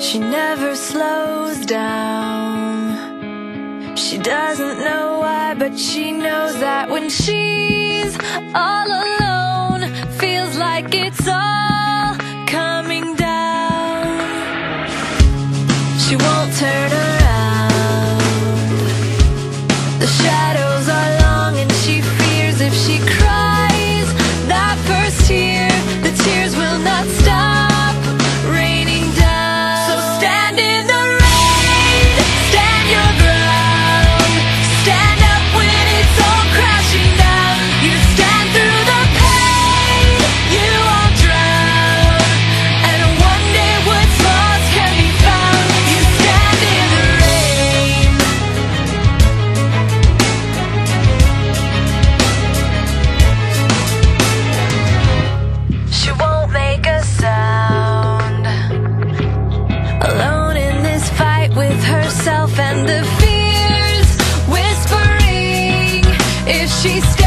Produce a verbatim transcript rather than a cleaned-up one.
She never slows down. She doesn't know why, but she knows that when she's all alone, feels like it's all coming down. She won't turn around. The shadows are long and she fears if she cries that first tear, the tears will not stop raining down. So stand in the rain, stand your ground, stand up when it's all crashing down. You stand through the pain, you won't drown, and one day what's lost can be found. You stand in the rain. She won't make a sound, alone in this fight with herself and the fears whispering if she stays.